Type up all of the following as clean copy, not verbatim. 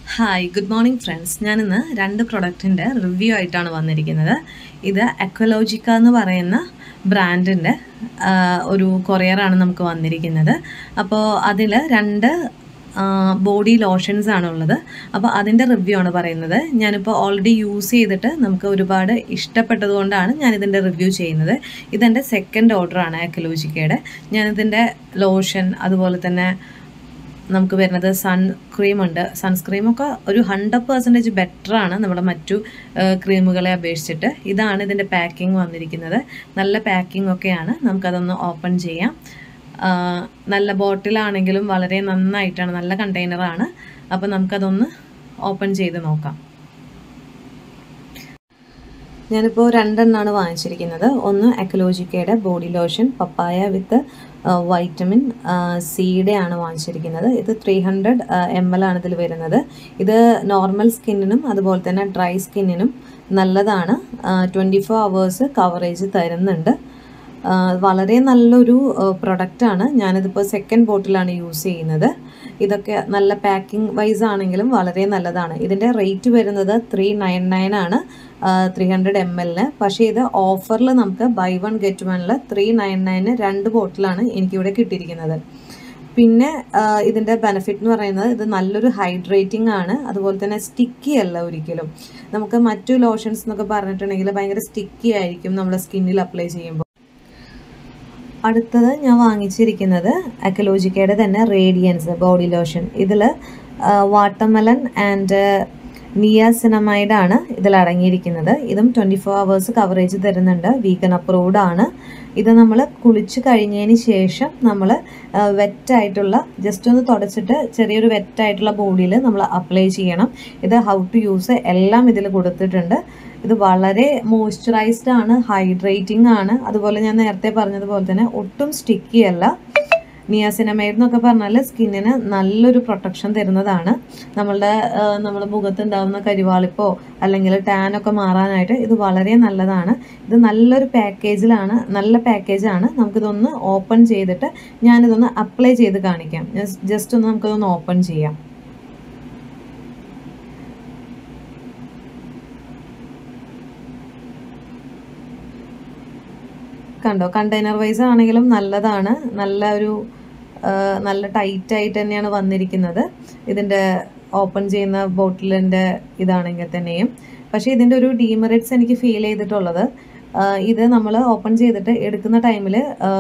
Hi good morning friends. ഞാനിന്ന് രണ്ട് പ്രൊഡക്റ്റിൻ്റെ review ആയിട്ടാണ് വന്നിരിക്കുന്നത്. ഇത് അക്വലോജിക്ക എന്ന് പറയുന്ന ബ്രാൻഡിൻ്റെ ഒരു കൊറിയറാണ് നമുക്ക് വന്നിരിക്കുന്നത്. അപ്പോൾ അതിൽ രണ്ട് ബോഡി ലോഷൻസ് ആണുള്ളത്. അപ്പോൾ അതിൻ്റെ റിവ്യൂ ആണ് പറയുന്നത്. ഞാനിപ്പോൾ ഓൾറെഡി യൂസ് ചെയ്തിട്ട് നമുക്ക് ഒരുപാട് ഇഷ്ടപ്പെട്ടതുകൊണ്ടാണ് ഞാനിതിൻ്റെ റിവ്യൂ ചെയ്യുന്നത്. ഇതെൻ്റെ സെക്കൻഡ് ഓർഡറാണ് അക്വലോജിക്കയുടെ. ഞാനിതിൻ്റെ ലോഷൻ അതുപോലെ തന്നെ നമുക്ക് വരുന്നത് സൺസ്ക്രീം ഉണ്ട്. സൺസ്ക്രീമൊക്കെ ഒരു 100% ബെറ്ററാണ് നമ്മുടെ മറ്റു ക്രീമുകളെ അപേക്ഷിച്ചിട്ട്. ഇതാണ് ഇതിൻ്റെ പാക്കിംഗ് വന്നിരിക്കുന്നത്. നല്ല പാക്കിംഗ് ഒക്കെയാണ്. നമുക്കതൊന്ന് ഓപ്പൺ ചെയ്യാം. നല്ല ബോട്ടിലാണെങ്കിലും വളരെ നന്നായിട്ടാണ്, നല്ല കണ്ടെയ്നറാണ്. അപ്പോൾ നമുക്കതൊന്ന് ഓപ്പൺ ചെയ്ത് നോക്കാം. ഞാനിപ്പോൾ രണ്ടെണ്ണമാണ് വാങ്ങിച്ചിരിക്കുന്നത്. ഒന്ന് അക്വലോജിക്കയുടെ body lotion papaya with vitamin സിയുടെ ആണ് വാങ്ങിച്ചിരിക്കുന്നത്. ഇത് 300 ml ആണ് ഇതിൽ വരുന്നത്. ഇത് നോർമൽ സ്കിന്നിനും അതുപോലെ തന്നെ ഡ്രൈ സ്കിന്നിനും നല്ലതാണ്. 24 hours കവറേജ് തരുന്നുണ്ട്. വളരെ നല്ലൊരു പ്രൊഡക്റ്റാണ്. ഞാനിതിപ്പോൾ സെക്കൻഡ് ബോട്ടിലാണ് യൂസ് ചെയ്യുന്നത്. ഇതൊക്കെ നല്ല പാക്കിംഗ് വൈസ് ആണെങ്കിലും വളരെ നല്ലതാണ്. ഇതിൻ്റെ റേറ്റ് വരുന്നത് 399 ആണ് 300 ml. പക്ഷേ ഇത് ഓഫറിൽ നമുക്ക് ബൈ 1 get 1 399 രണ്ട് ബോട്ടിലാണ് എനിക്കിവിടെ കിട്ടിയിരിക്കുന്നത്. പിന്നെ ഇതിൻ്റെ ബെനിഫിറ്റ് എന്ന് പറയുന്നത് ഇത് നല്ലൊരു ഹൈഡ്രേറ്റിംഗ് ആണ്. അതുപോലെ തന്നെ സ്റ്റിക്കി അല്ല ഒരിക്കലും. നമുക്ക് മറ്റു ലോഷൻസ് എന്നൊക്കെ പറഞ്ഞിട്ടുണ്ടെങ്കിൽ ഭയങ്കര സ്റ്റിക്കി ആയിരിക്കും നമ്മുടെ സ്കിന്നിൽ അപ്ലൈ ചെയ്യുമ്പോൾ. അടുത്തത് ഞാൻ വാങ്ങിച്ചിരിക്കുന്നത് അക്വലോജിക്കയുടെ തന്നെ റേഡിയൻസ് ബോഡി ലോഷൻ. ഇതിൽ വാട്ടർമെലൺ ആൻഡ് നിയാസിനമൈഡ് ആണ് ഇതിൽ അടങ്ങിയിരിക്കുന്നത്. ഇതും 24 hours കവറേജ് തരുന്നുണ്ട്. വീഗൻ അപ്രൂവ്ഡ് ആണ്. ഇത് നമ്മൾ കുളിച്ച് കഴിഞ്ഞതിന് ശേഷം നമ്മൾ വെറ്റായിട്ടുള്ള ജസ്റ്റ് ഒന്ന് തുടച്ചിട്ട് ചെറിയൊരു വെറ്റായിട്ടുള്ള ബോഡിയിൽ നമ്മൾ അപ്ലൈ ചെയ്യണം. ഇത് ഹൗ ടു യൂസ് എല്ലാം ഇതിൽ കൊടുത്തിട്ടുണ്ട്. ഇത് വളരെ മോയ്സ്ചറൈസ്ഡ് ആണ്, ഹൈഡ്രേറ്റിംഗ് ആണ്. അതുപോലെ ഞാൻ നേരത്തെ പറഞ്ഞതുപോലെ തന്നെ ഒട്ടും സ്റ്റിക്കി അല്ല. നിയാസിനമൈഡ് എന്നൊക്കെ പറഞ്ഞാൽ സ്കിന്നിന് നല്ലൊരു പ്രൊട്ടക്ഷൻ തരുന്നതാണ്. നമ്മുടെ മുഖത്തുണ്ടാകുന്ന കരിവാളിപ്പോ അല്ലെങ്കിൽ ടാനൊക്കെ മാറാനായിട്ട് ഇത് വളരെ നല്ലതാണ്. ഇത് നല്ലൊരു പാക്കേജിലാണ്, നല്ല പാക്കേജാണ്. നമുക്കിതൊന്ന് ഓപ്പൺ ചെയ്തിട്ട് ഞാനിതൊന്ന് അപ്ലൈ ചെയ്ത് കാണിക്കാം. ജസ്റ്റ് ഒന്ന് നമുക്കിതൊന്ന് ഓപ്പൺ ചെയ്യാം. കണ്ടോ, കണ്ടെയ്നർ വൈസ് ആണെങ്കിലും നല്ലതാണ്. നല്ല ടൈറ്റായിട്ട് തന്നെയാണ് വന്നിരിക്കുന്നത്. ഇതിൻ്റെ ഓപ്പൺ ചെയ്യുന്ന ബോട്ടിലിൻ്റെ ഇതാണെങ്കിൽ തന്നെയും. പക്ഷേ ഇതിൻ്റെ ഒരു ഡീമെറിറ്റ്സ് എനിക്ക് ഫീൽ ചെയ്തിട്ടുള്ളത്, ഇത് നമ്മൾ ഓപ്പൺ ചെയ്തിട്ട് എടുക്കുന്ന ടൈമിൽ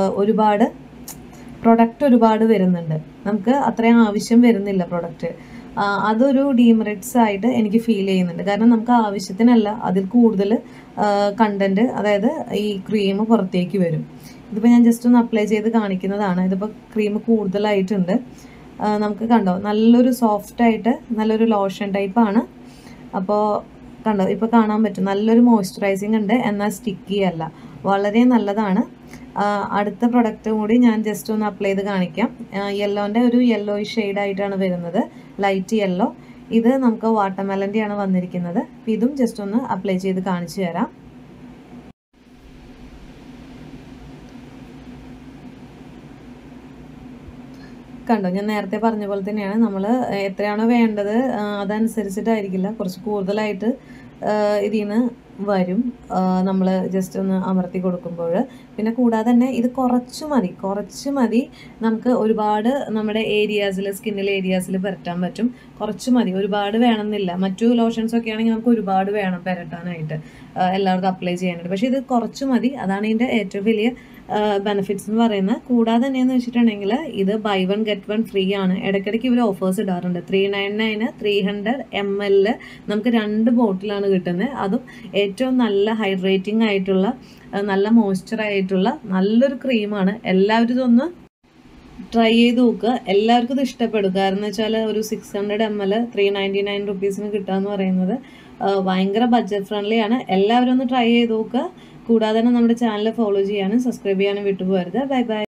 ഒരുപാട് വരുന്നുണ്ട്. നമുക്ക് അത്രയും ആവശ്യം വരുന്നില്ല പ്രൊഡക്റ്റ്. അതൊരു ഡീമെറിറ്റ്സ് ആയിട്ട് എനിക്ക് ഫീൽ ചെയ്യുന്നുണ്ട്. കാരണം നമുക്ക് ആവശ്യത്തിനല്ല, അതിൽ കൂടുതൽ കണ്ടൻറ്റ്, അതായത് ഈ ക്രീം പുറത്തേക്ക് വരും. ഇതിപ്പോൾ ഞാൻ ജസ്റ്റ് ഒന്ന് അപ്ലൈ ചെയ്ത് കാണിക്കുന്നതാണ്. ഇതിപ്പോൾ ക്രീം കൂടുതലായിട്ടുണ്ട്. നമുക്ക് കണ്ടോ, നല്ലൊരു സോഫ്റ്റായിട്ട് നല്ലൊരു ലോഷൻ ടൈപ്പാണ്. അപ്പോൾ കണ്ടോ, ഇപ്പോൾ കാണാൻ പറ്റും നല്ലൊരു മോയ്സ്ചറൈസിങ് ഉണ്ട്, എന്നാൽ സ്റ്റിക്കി അല്ല. വളരെ നല്ലതാണ്. അടുത്ത പ്രൊഡക്റ്റും കൂടി ഞാൻ ജസ്റ്റ് ഒന്ന് അപ്ലൈ ചെയ്ത് കാണിക്കാം. യെല്ലോൻ്റെ ഒരു യെല്ലോയിഷ് ഷെയ്ഡായിട്ടാണ് വരുന്നത്, ലൈറ്റ് യെല്ലോ. ഇത് നമുക്ക് വാട്ടർമെലൻ്റെ ആണ് വന്നിരിക്കുന്നത്. ഇതും ജസ്റ്റ് ഒന്ന് അപ്ലൈ ചെയ്ത് കാണിച്ചു തരാം. കണ്ടോ, ഞാൻ നേരത്തെ പറഞ്ഞ പോലെ തന്നെയാണ്. നമ്മൾ എത്രയാണോ വേണ്ടത് അതനുസരിച്ചിട്ടായിരിക്കില്ല, കുറച്ച് കൂടുതലായിട്ട് ഇതിൽ നിന്ന് വരും നമ്മൾ ജസ്റ്റ് ഒന്ന് അമർത്തി കൊടുക്കുമ്പോൾ. പിന്നെ കൂടാതെ തന്നെ ഇത് കുറച്ച് മതി നമുക്ക് ഒരുപാട് നമ്മുടെ ഏരിയാസിൽ, സ്കിന്നിലെ ഏരിയാസിൽ പുരട്ടാൻ പറ്റും. കുറച്ച് മതി, ഒരുപാട് വേണമെന്നില്ല. മറ്റു ലോഷൻസൊക്കെ ആണെങ്കിൽ നമുക്ക് ഒരുപാട് വേണം പുരട്ടാനായിട്ട്, എല്ലാവർക്കും അപ്ലൈ ചെയ്യാനായിട്ട്. പക്ഷേ ഇത് കുറച്ച് മതി. അതാണ് ഇതിൻ്റെ ഏറ്റവും വലിയ ബെനിഫിറ്റ്സ് എന്ന് പറയുന്നത്. കൂടാതെ തന്നെയെന്ന് വെച്ചിട്ടുണ്ടെങ്കിൽ ഇത് ബൈ 1 get 1 ഫ്രീ ആണ്. ഇടയ്ക്കിടയ്ക്ക് ഇവർ ഓഫേഴ്സ് ഇടാറുണ്ട്. 399 300 ml നമുക്ക് 2 ബോട്ടിലാണ് കിട്ടുന്നത്. അതും ഏറ്റവും നല്ല ഹൈഡ്രേറ്റിംഗ് ആയിട്ടുള്ള, നല്ല മോയ്സ്ചർ ആയിട്ടുള്ള നല്ലൊരു ക്രീമാണ്. എല്ലാവരും ഇതൊന്ന് ട്രൈ ചെയ്ത് നോക്കുക. എല്ലാവർക്കും ഇത് ഇഷ്ടപ്പെടും. കാരണം എന്ന് വെച്ചാൽ ഒരു 600 ml 399 rupees കിട്ടുകയെന്ന് പറയുന്നത് ഭയങ്കര ബഡ്ജറ്റ് ഫ്രണ്ട്ലി ആണ്. എല്ലാവരും ഒന്ന് ട്രൈ ചെയ്ത് നോക്കുക. കൂടാതെ തന്നെ നമ്മുടെ ചാനൽ ഫോളോ ചെയ്യാനും സബ്സ്ക്രൈബ് ചെയ്യാനും വിട്ടുപോകരുത്. Bye bye.